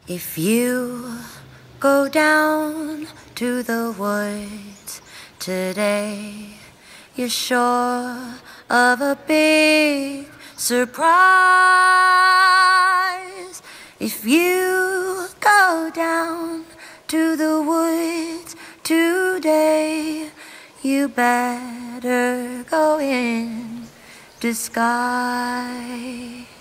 If you go down to the woods today, you're sure of a big surprise. If you go down to the woods today, you better go in disguise.